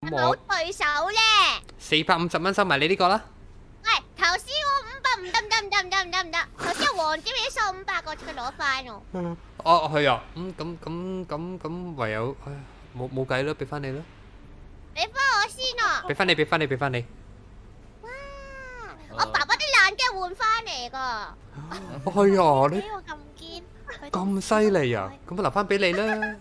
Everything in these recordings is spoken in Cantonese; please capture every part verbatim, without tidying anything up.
咁我對手咧， 四百五十蚊收埋你呢個啦。 喂，頭先我五百唔得唔得唔得唔得唔得唔得，頭先黃椒已經收五百個，佢攞翻喎。 哦，係啊，咁咁咁咁咁唯有，唉，冇冇計啦，俾翻你啦。 俾翻我先啊！ 俾翻你，俾翻你，俾翻你。 哇！我爸爸啲爛機換翻嚟噶。 係啊，你呢個咁堅， 咁犀利啊！咁我留翻俾你啦。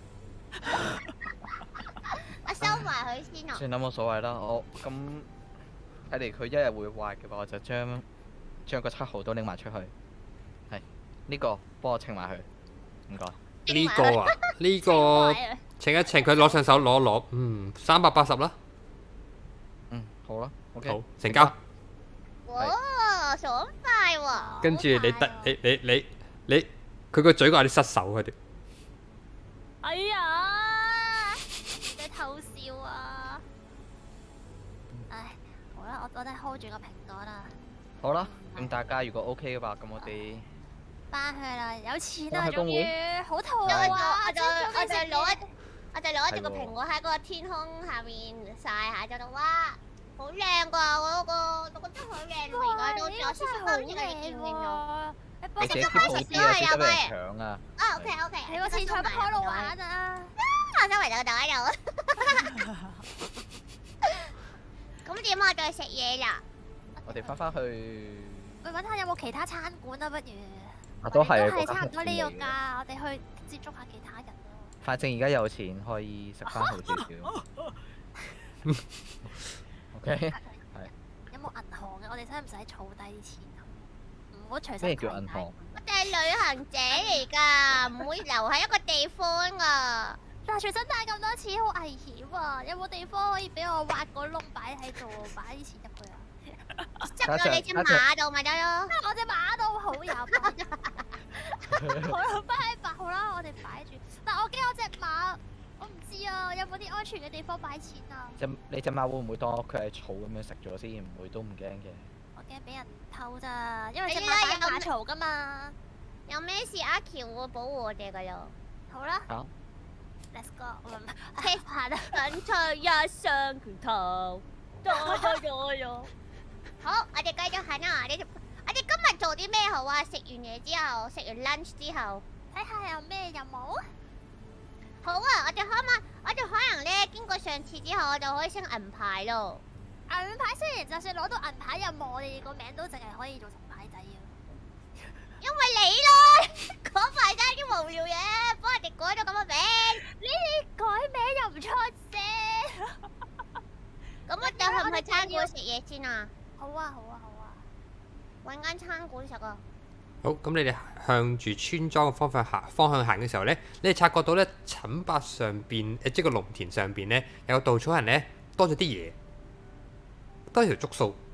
我收埋佢先啊！ 算啦，冇所謂啦。我咁睇嚟佢一日會壞嘅話，我就將將個七號都拎埋出去。係呢個幫我稱埋佢，唔該。 呢個啊，呢個請一請佢攞上手攞一攞，嗯，三百八十啦。 嗯，好啦，OK。 好，成交。 哇，爽快喎！ 跟住你得你你你你，佢個嘴角有啲失手佢哋。 哎呀，你在偷笑啊！唉，好啦，我我哋 hold 住個蘋果啦。 好啦，咁大家如果 OK 嘅話，咁我哋翻去啦，有錢啊，終翻去公會於好肚我就餓啊！ 我就我就攞一一我就攞住個蘋果喺嗰個天空下面曬下，就到哇，好靚噶！我嗰個我覺得好靚喎，而家都有少少好似你見唔見到？ 你自己 keep 好啲啊，少得俾人搶啊！ 啊 OK OK， 你個前菜不開路玩啊！ 我周圍就袋喺度。咁點啊？再食嘢啦？ 我哋翻返去， 喂，揾下有冇其他餐館啊？不如啊都係都係差唔多呢個㗎。 價，我哋去接觸下其他人咯。 反正而家有錢，可以食翻好少少。OK，係。 有冇銀行嘅？我哋使唔使儲低啲錢啊？唔好隨身攜帶。 咩叫銀行？ 我哋係旅行者嚟㗎，唔會留喺一個地方㗎。 但係隨身帶咁多錢好危險啊！有冇地方可以俾我挖個窿擺喺度，擺啲錢入去啊？ 執咗你隻馬度咪得咯。 我隻馬都好有。好啦，擺擺好啦，我哋擺住。但我驚我隻馬，我唔知啊，有冇啲安全嘅地方擺錢啊？ 隻你隻貓會唔會當佢係草咁樣食咗先？唔會都唔驚嘅。 我驚俾人偷咋，因為隻馬擺馬槽噶嘛。 有咩事阿喬會保護我哋㗎咯。 好啦。 好。 Let's go，我唔係行啦。 緊出一雙拳頭，多咗咗咗。好，我哋繼續行啊！你我哋今日做啲咩好啊？食完嘢之後，食完 lunch 之後， 睇下有咩任務。 好啊！我哋可唔可？我哋可能咧經過上次之後，我就可以升銀牌咯。 銀牌雖然就算攞到銀牌任務，我哋個名都淨係可以做銅牌仔啊。 因為你咯，講牌真係啲無聊嘢，幫人哋改咗咁嘅名。 呢啲改名又唔出聲。 咁我哋去唔去餐館食嘢先啊？ 好啊，好啊，好啊。 揾間餐館食啊！ 好，咁你哋向住村莊嘅方向行方向行嘅時候咧，你哋察覺到咧陳伯上邊誒，即係個農田上邊咧有個稻草人咧多咗啲嘢，多咗條竹鬚。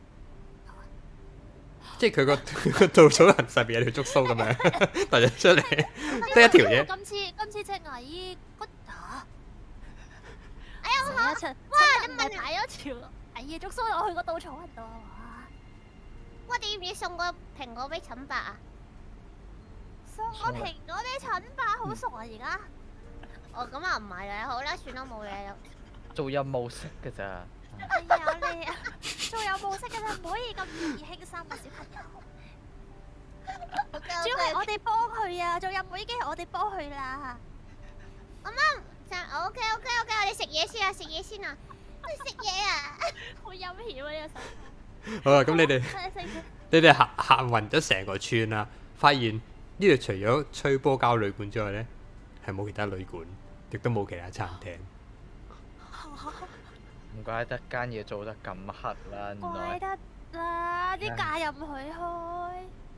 即係佢個佢個稻草人上邊有條竹鬚咁樣突咗出嚟，得一條嘢。 今次今次隻蟻骨嚇， 哎呀成一層，哇！你問擺咗條蟻嘅竹鬚落去個稻草人度啊！ 我哋要唔要送個蘋果俾陳伯啊？ 送個蘋果俾陳伯，好熟啊！而家哦，咁啊唔係啦，好啦，算啦，冇嘢啦。 做任務識㗎咋？ 哎呀你啊，做有冇識嘅啫，唔可以咁易輕心啊，小朋友。主要係我哋幫佢啊，做任務已經係我哋幫佢啦。 啱啱就 OK OK OK，我哋食嘢先啊，食嘢先啊，我哋食嘢啊。 好陰險啊！呢個手。 好啦，咁你哋你哋行行勻咗成個村啦，發現呢度除咗吹波膠旅館之外咧，係冇其他旅館，亦都冇其他餐廳。 唔怪得間嘢做得咁黑啦，原來。 怪得啦，啲價又唔許開。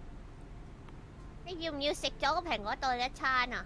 你要唔要食咗個蘋果當一餐啊？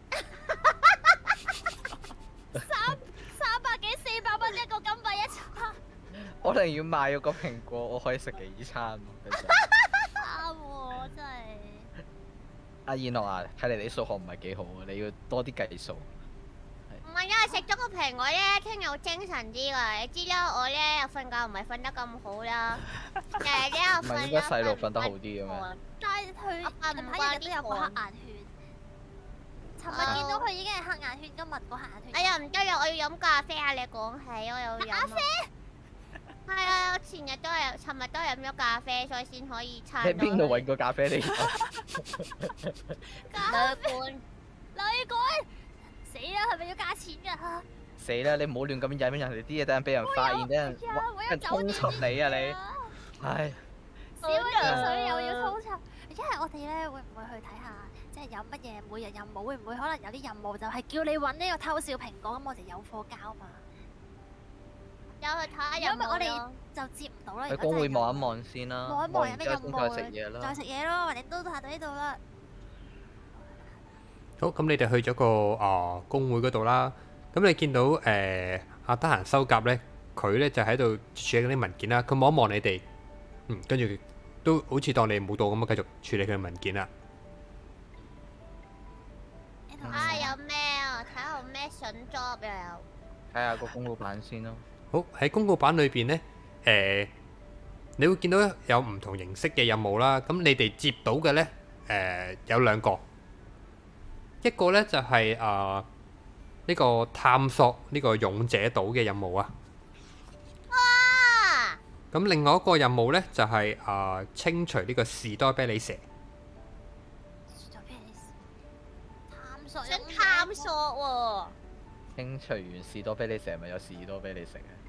三三百幾四百蚊一個金幣一餐。 可能要賣咗個蘋果，我可以食幾餐喎。 啱喎，真係。 阿燕樂啊，睇嚟你數學唔係幾好啊，你要多啲計數。 唔係啊，食咗個蘋果咧，聽日會精神啲噶。你知啦，我咧又瞓覺唔係瞓得咁好啦，誒咧我瞓唔係應該細路瞓得好啲嘅咩？ 但係佢近排日日都有個黑眼圈， 尋日見到佢已經係黑眼圈，今日個黑眼圈。 哎呀唔得啦，我要飲咖啡啊！你講起我有飲。咖啡？係啊，我前日都係，尋日都係飲咗咖啡，所以先可以撐到。 你喺邊度揾個咖啡嚟？ 兩罐。 兩罐。死啦！係咪要加錢㗎？ 死啦！你唔好亂咁飲人哋啲嘢，等陣俾人發現，等人俾人通緝你啊你！唉。 少咗水又要通緝，因為我哋咧會唔會去睇下，即係有乜嘢每日任務？會唔會可能有啲任務就係叫你揾呢個偷笑蘋果咁，我哋有貨交嘛？ 有去睇下任務咯。 因為我哋就接唔到啦。 去公會望一望先啦， 望一望有咩任務， 再食嘢啦。 再食嘢咯，或者都行到呢度啦。 好，咁你哋去咗個啊公會嗰度啦。咁你見到誒阿得閒收甲咧，佢咧就喺度處理嗰啲文件啦。佢望一望你哋，嗯，跟住都好似當你冇到咁啊，繼續處理佢嘅文件啦。 啊，有咩啊？睇下有咩筍 job 又有。 睇下個公告版先咯。 好，喺公告版裏邊咧，誒，你會見到有唔同形式嘅任務啦。咁你哋接到嘅咧，誒有兩個，一個咧就係啊呢個探索呢個勇者島嘅任務啊。 哇！ 咁另外一個任務咧就係啊清除呢個士多啤梨蛇。 探索想探索喎。 清除完士多啤梨蛇，咪有士多啤梨食嘅。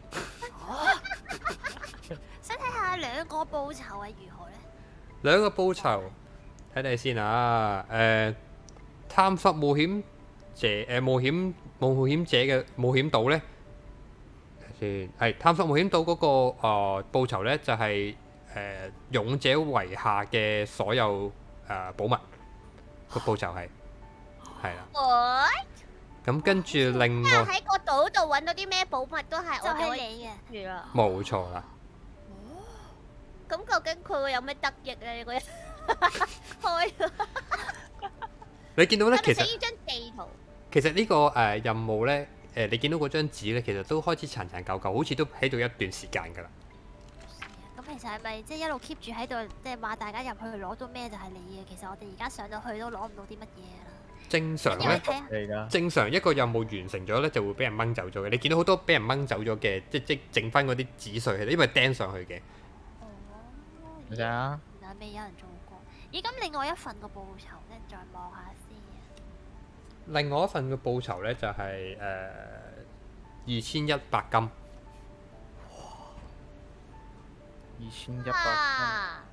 想睇下兩個報酬係如何咧？ 兩個報酬，睇睇先啊！誒，探索冒險者誒冒險冒險者嘅冒險島咧，睇先係探索冒險島嗰個誒報酬咧，就係誒勇者遺下嘅所有誒寶物個報酬係係啦。 What？ 咁跟住另外喺個島度揾到啲咩寶物都係就我哋係你嘅。 冇錯啦。 咁究竟佢會有咩得益咧？你嗰日開咗。 你見到咧，其實呢張地圖。 其實呢個誒任務咧，誒你見到嗰張紙咧，其實都開始殘殘舊舊，好似都喺度一段時間㗎啦。 咁其實係咪即係一路 keep 住喺度，即係話大家入去攞到咩就係你嘅？其實我哋而家上到去都攞唔到啲乜嘢啦。 正常咧，正常一個任務完成咗咧，就會俾人掹走咗嘅。你見到好多俾人掹走咗嘅，即即剩翻嗰啲紙碎喺度，因為釘上去嘅。 哦， 唔使啊！ 原來未有人做過。咦？咁另外一份個報酬咧，再望下先。 另外一份嘅報酬咧就係誒二千一百金。 二千一百啊！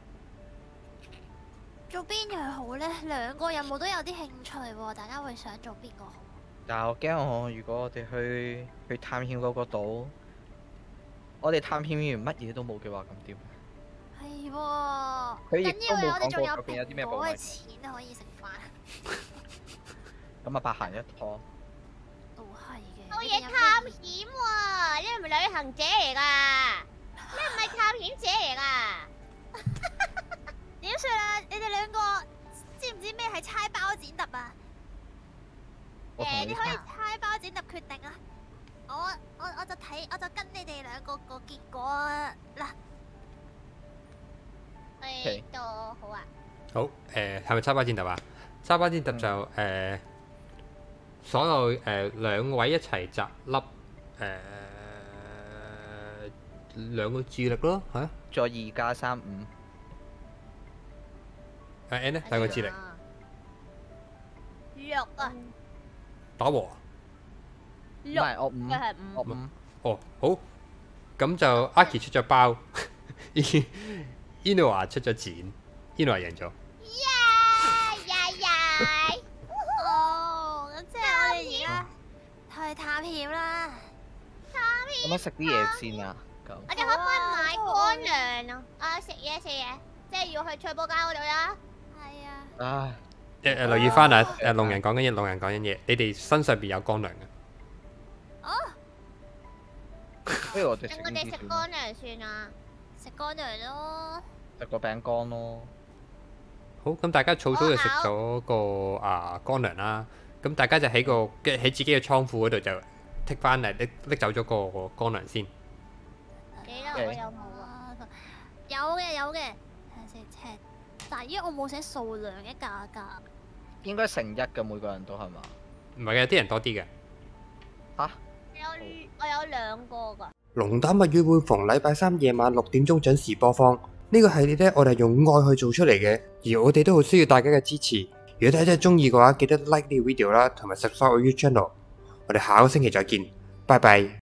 做邊樣好咧？兩個任務都有啲興趣喎，大家會想做邊個好？ 但係我驚我如果我哋去去探險嗰個島，我哋探險完乜嘢都冇嘅話，咁點？ 係喎， 佢亦緊要係我哋仲有都冇講過究竟有啲咩寶物蘋果嘅錢可以食飯。 咁啊，白行一趟。 都係嘅。 做嘢探險喎，你係咪旅行者嚟㗎？你唔係探險者嚟㗎？ 點算啊？你哋兩個知唔知咩係猜包剪揼啊？誒，你可以猜包剪揼決定啊！我我我就睇，我就跟你哋兩個個結果嗱。 誒，都好啊。 好誒，係咪叉包剪揼啊？叉包剪揼就誒，所有誒兩位一齊擲粒誒兩個智力咯，嚇。 再二加三五。 誒 N 咧兩個智力。 六啊！ 打和啊？ 唔係我五， 佢係五。 我五。 哦，好。咁就阿 K 出咗包，Enoa 出咗錢 ，Enoa 贏咗。 呀呀呀！ 哦，咁即係我哋而家去探險啦。 探險。 咁我食啲嘢先啊！咁。 我哋可唔可以買乾糧啊？啊，食嘢食嘢，即係要去翠寶街嗰度啦。 係啊。 唉。 誒誒，留意翻啊！誒，聾人講緊嘢，聾人講緊嘢。你哋身上邊有乾糧嘅。 哦。 不如我哋食等我哋食乾糧算啦。 食乾糧咯。 食個餅乾咯。 好，咁大家儲咗就食咗個啊乾糧啦。咁大家就喺個嘅喺自己嘅倉庫嗰度就剔翻嚟拎拎走咗個乾糧先。 幾多？我有冇啊？ 有嘅有嘅，睇下先 check。但係依家我冇寫數量嘅價格。 應該乘一嘅每個人都係嘛？ 唔係嘅，有啲人多啲嘅。 嚇？ 有我有兩個㗎。 龍膽物語會逢禮拜三夜晚六點鐘準時播放。呢個系列呢，我哋用愛去做出嚟嘅，而我哋都好需要大家嘅支持。如果大家真係中意嘅話，記得 like 呢個 video 啦，同埋 subscribe 我 YouTube channel。我哋下個星期再見，拜拜。